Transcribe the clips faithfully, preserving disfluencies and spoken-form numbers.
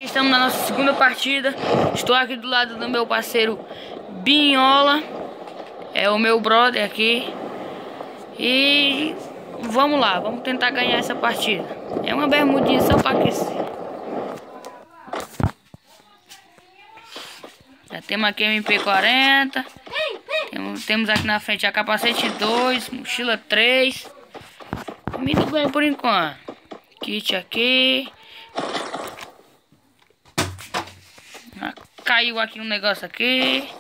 estamos na nossa segunda partida. Estou aqui do lado do meu parceiro Binhola. É o meu brother aqui. E vamos lá, vamos tentar ganhar essa partida. É uma bermudinha só para aquecer. Já temos aqui M P quarenta. Temos, temos aqui na frente a capacete dois, mochila três. Muito bem por enquanto. Kit aqui. Caiu aqui um negócio aqui.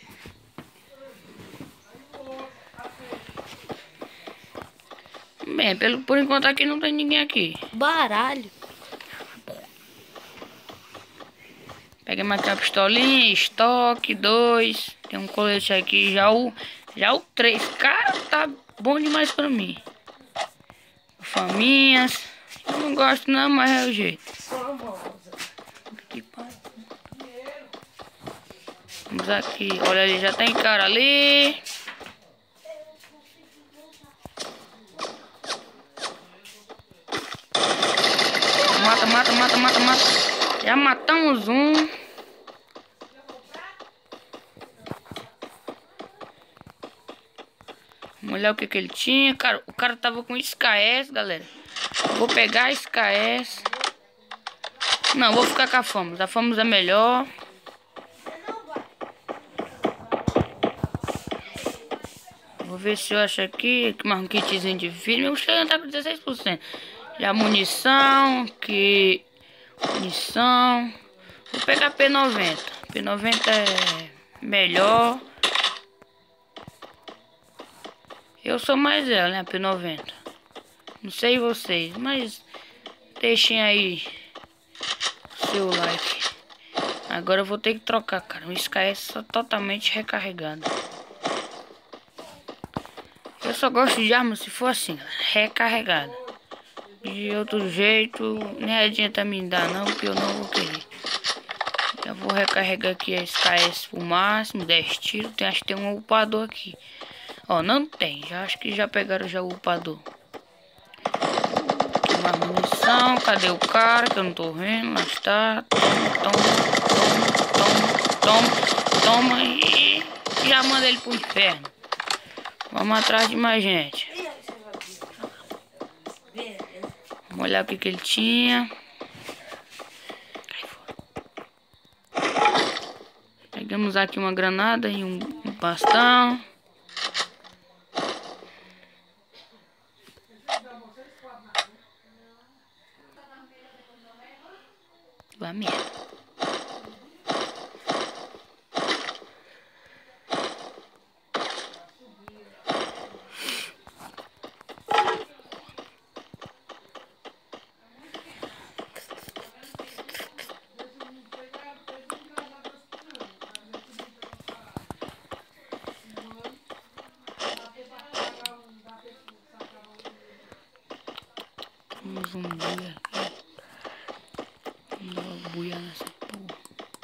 Bem, pelo, por enquanto aqui não tem ninguém aqui. Baralho. Pegamos aqui a pistolinha, estoque dois. Tem um colete aqui, já o, já o três. Cara, tá bom demais pra mim. Faminhas. Eu não gosto não, mas é o jeito. Vamos aqui. Olha ali, já tem cara ali. Mata, mata, mata, mata, mata. Já matamos um. Vamos olhar o que que ele tinha. Cara, o cara tava com S K S, galera. Vou pegar a S K S. Não, vou ficar com a Famos. A Famos é melhor. Vou ver se eu acho aqui. Aqui mais um kitzinho de vídeo. Meu cheiro tá com dezesseis por cento. Já munição. Que munição. Vou pegar P noventa. P noventa é melhor. Eu sou mais ela, né? P noventa. Não sei vocês, mas deixem aí seu like. Agora eu vou ter que trocar, cara. O S K S só totalmente recarregado. Eu só gosto de arma se for assim, recarregada. De outro jeito, nem adianta me dar não, porque eu não vou querer. Já vou recarregar aqui a S K S pro máximo, dez tiros. Tem, acho que tem um upador aqui. Ó, não tem, já acho que já pegaram já o upador. Tem mais munição, cadê o cara que eu não tô vendo? Lá está, toma, toma, toma, toma, toma e já manda ele pro inferno. Vamos atrás de mais gente. Vamos olhar o que que ele tinha. Pegamos aqui uma granada e um, um bastão. Vai merda. Vamos um buia aqui. Vamos dar uma buia nessa porra.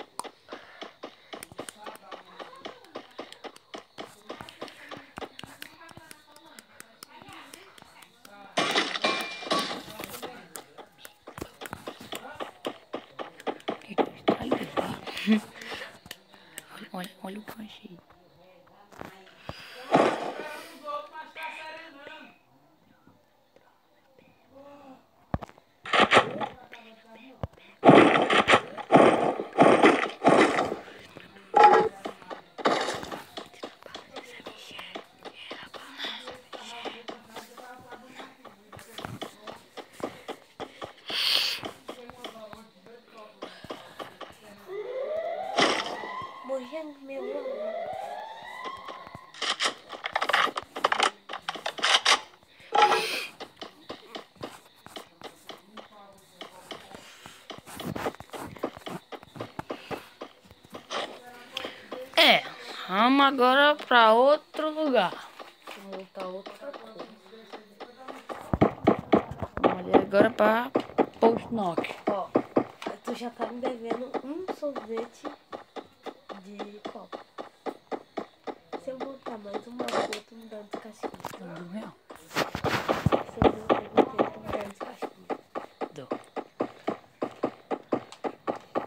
Que que tá ali? Olha, olha o que eu achei. Morrendo meu amor. É, vamos agora pra outro lugar. Vou montar outra coisa. Vamos ali agora pra Post Knock. Ó, tu já tá me devendo um sorvete de copo. Se eu montar mais uma coisa, tu me dá um descasquinho. Tá do real? Se eu montar um inteiro, tu me dá um descasquinho. Dou.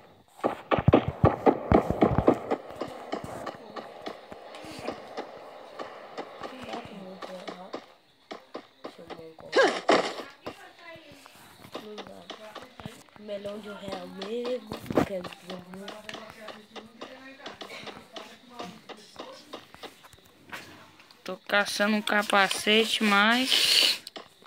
melhor de um real mesmo. Quer dizer, tô caçando um capacete, mas...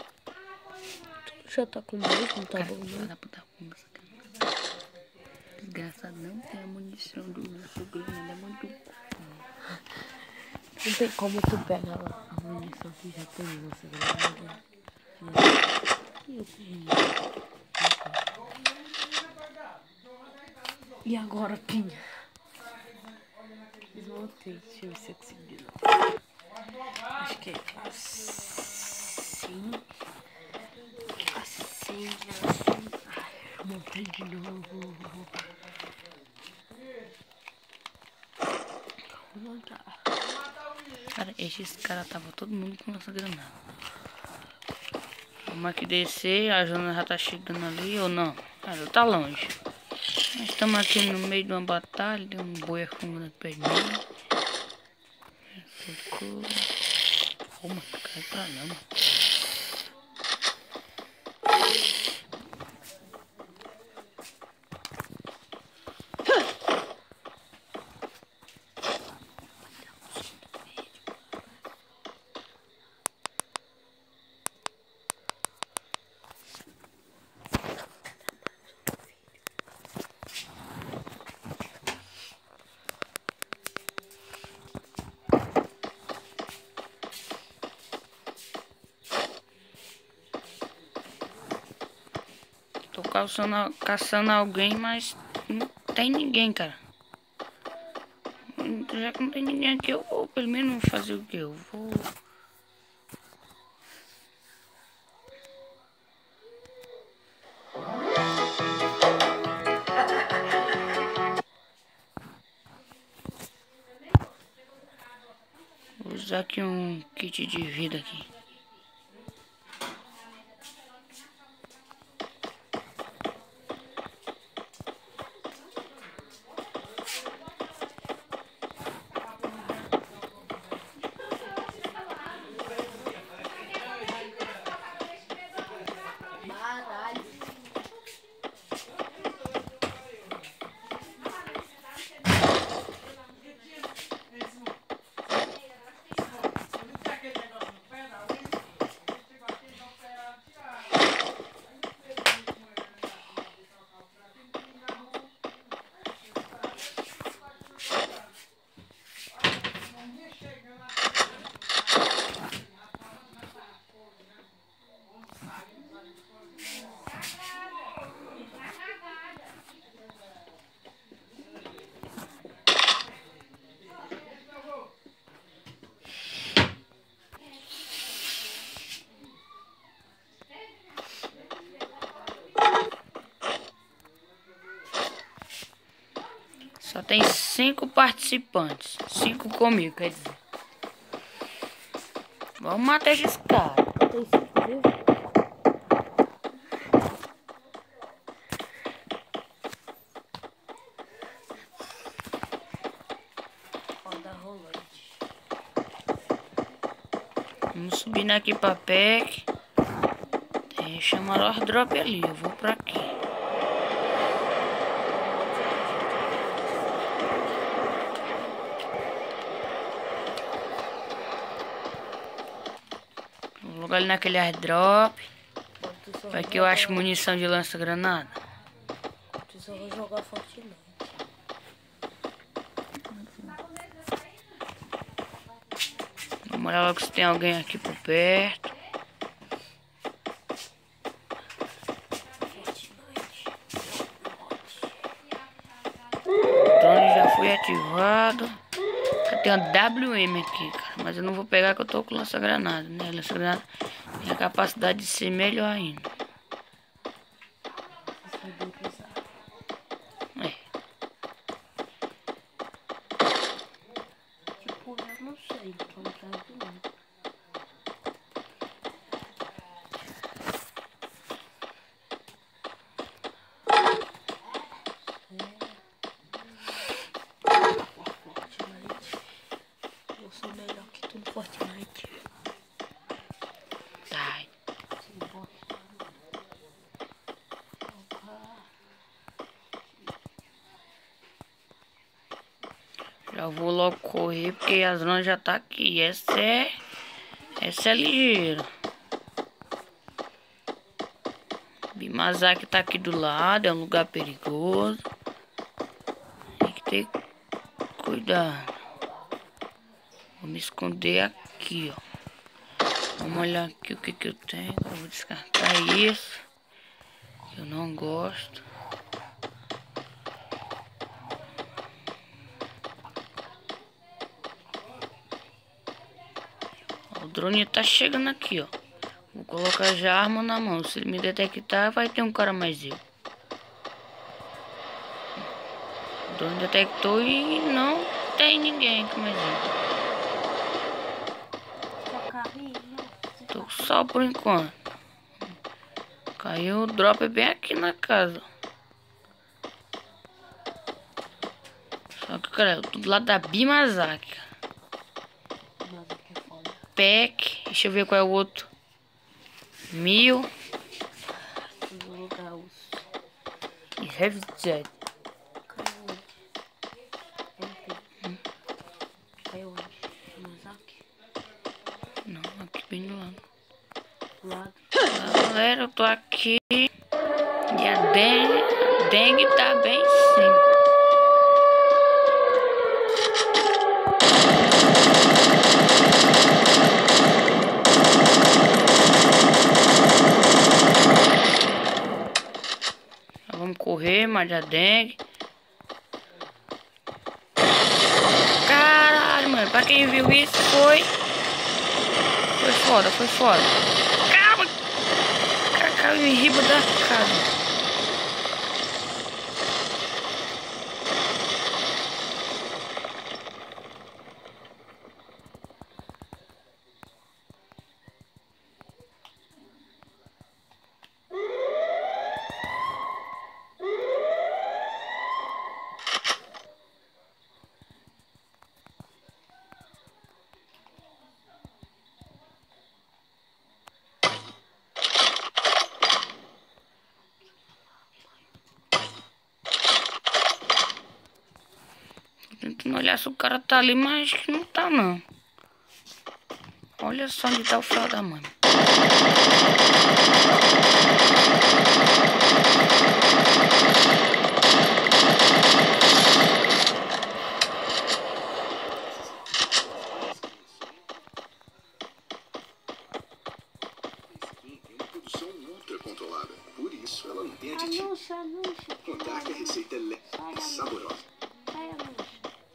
Já tá com dois, não tá Cara, bom, não? dá pra dar com essa cara. Desgraçado, não tem a munição do nosso grande, é muito... Não tem como tu pegar lá a munição que já tem nossa granada. E eu E agora, Pinha? Desmontei, deixa eu ver se eu consigo de novo. Acho que é assim. Assim, assim. Ai, eu montei de novo. Vou montar. Cara, esses caras tava todo mundo com essa granada. Vamos aqui descer, a Jona já tá chegando ali ou não? Cara, tá longe. Nós estamos aqui no meio de uma batalha, tem um boi afungando perto de mim. Socorro. Oh, mano, cai pra lá, mano. Tô caçando, caçando alguém, mas não tem ninguém, cara. Já que não tem ninguém aqui, eu vou pelo menos fazer o que? Eu vou... Vou usar aqui um kit de vida aqui. Só tem cinco participantes. Cinco comigo, quer dizer. Vamos matar esses caras. Tem cinco, viu? Roda rolante. Vamos subindo aqui pra P E C. Tem chamar o drop ali. Eu vou pra aqui. Vou logo ali naquele airdrop. Vai que eu acho munição de lança-granada. Tu só vou jogar Fortnite. Vamos olhar logo se tem alguém aqui por perto. O drone já foi ativado. Tem uma W M aqui, cara. Mas eu não vou pegar que eu tô com lança-granada, né? Lança-granada tem a capacidade de ser melhor ainda. É. Tipo, eu não sei. Tô atrás do outro. Eu sou melhor que tu no Fortnite. Tá. Já vou logo correr porque a zona já tá aqui. Essa é... Essa é ligeira. Bimazaki tá aqui do lado. É um lugar perigoso. Tem que ter cuidado. Vou me esconder aqui, ó. Vamos olhar aqui o que que eu tenho. Eu vou descartar isso. Eu não gosto. O drone tá chegando aqui, ó. Vou colocar já a arma na mão. Se ele me detectar, vai ter um cara mais eu. O drone detectou e não tem ninguém aqui mais eu. Tô só por enquanto. Caiu o drop bem aqui na casa. Só que, cara, eu tô do lado da Bimazaki. Pack. Deixa eu ver qual é o outro. Mil. E Heavy Jet. Caiu onde? Bimazaki? Não, aqui bem do lado. Do lado. Galera, eu tô aqui. E a dengue, a dengue tá bem em cima. Vamos correr, mas a dengue. Caralho, mano. Pra quem viu isso, foi. Foi foda, foi foda. Calma! Caiu em riba da casa. Tentando olhar se o cara tá ali, mas acho que não tá não. Olha só onde tá o fel da mãe. Controlada. Por isso ela não tem aditivo. Anúncio, anúncio. Contar que a receita é leve e saborosa. Sai, anúncio.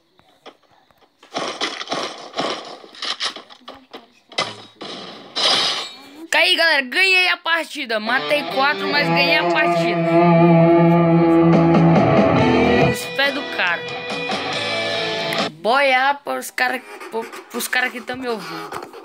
Caí, galera. Ganhei a partida. Matei quatro, mas ganhei a partida. Os pés do cara. Boiar para os caras, para os caras que estão me ouvindo.